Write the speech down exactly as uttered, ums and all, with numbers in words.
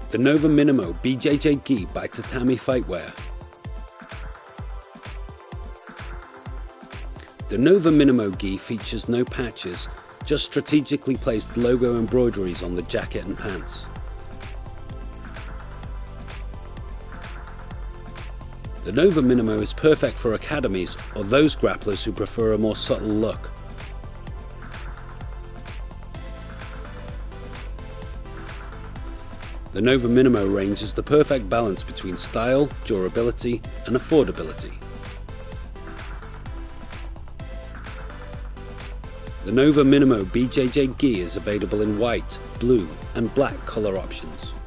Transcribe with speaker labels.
Speaker 1: The Nova Minimo B J J G I by Tatami Fightwear. The Nova Minimo G I features no patches, just strategically placed logo embroideries on the jacket and pants. The Nova Minimo is perfect for academies or those grapplers who prefer a more subtle look. The Nova Minimo range is the perfect balance between style, durability and affordability. The Nova Minimo B J J G I is available in white, blue and black colour options.